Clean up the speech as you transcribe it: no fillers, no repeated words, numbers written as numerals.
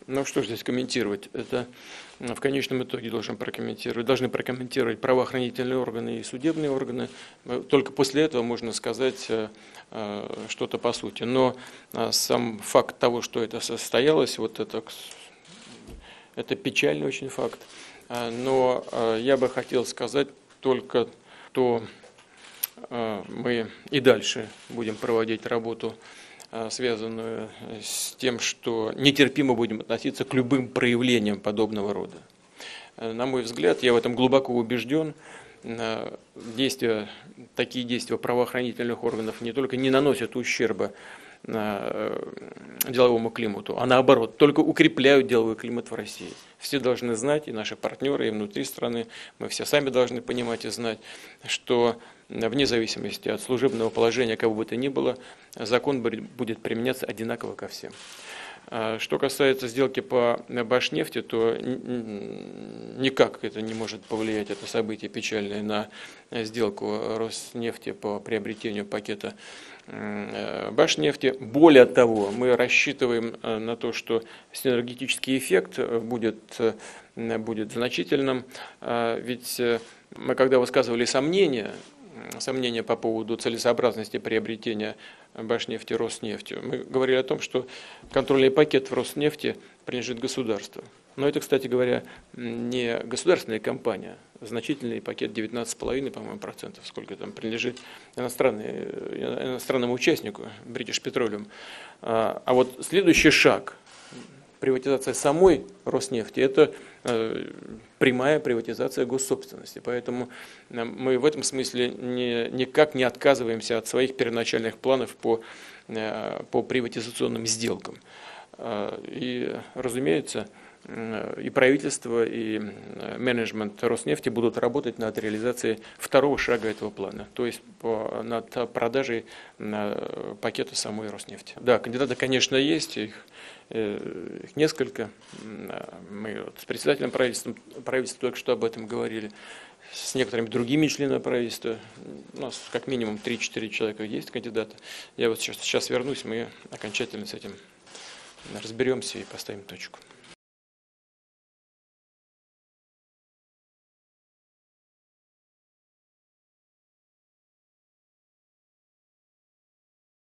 Ну что ж здесь комментировать? Это в конечном итоге должны прокомментировать правоохранительные органы и судебные органы. Только после этого можно сказать что-то по сути. Но сам факт того, что это состоялось, вот это печальный очень факт. Но я бы хотел сказать только, что мы и дальше будем проводить работу, связанную с тем, что нетерпимо будем относиться к любым проявлениям подобного рода. На мой взгляд, я в этом глубоко убежден, такие действия правоохранительных органов не только не наносят ущерба деловому климату, а наоборот, только укрепляют деловой климат в России. Все должны знать, и наши партнеры, и внутри страны, мы все сами должны понимать и знать, что вне зависимости от служебного положения кого бы то ни было, закон будет применяться одинаково ко всем. Что касается сделки по Башнефти, то никак это не может повлиять, это событие печальное, на сделку Роснефти по приобретению пакета Башнефти. Более того, мы рассчитываем на то, что синергетический эффект будет значительным, ведь мы когда высказывали сомнения по поводу целесообразности приобретения Башнефти Роснефтью, мы говорили о том, что контрольный пакет в Роснефти принадлежит государству. Но это, кстати говоря, не государственная компания, значительный пакет 19,5%, по-моему, сколько там принадлежит иностранному участнику, British Petroleum. А вот следующий шаг, приватизация самой Роснефти, это прямая приватизация госсобственности. Поэтому мы в этом смысле никак не отказываемся от своих первоначальных планов по приватизационным сделкам. И, разумеется, и правительство, и менеджмент Роснефти будут работать над реализацией второго шага этого плана, то есть над продажей пакета самой Роснефти. Да, кандидаты, конечно, есть, их несколько. Мы с председателем правительства только что об этом говорили, с некоторыми другими членами правительства. У нас как минимум 3-4 человека есть кандидаты. Я вот сейчас вернусь, мы окончательно с этим разберемся и поставим точку.